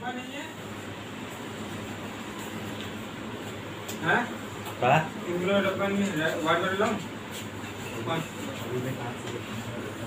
हाँ? क्या? डब्बा नहीं है, वाटर लाऊं? कौन? अभी मैं कहाँ से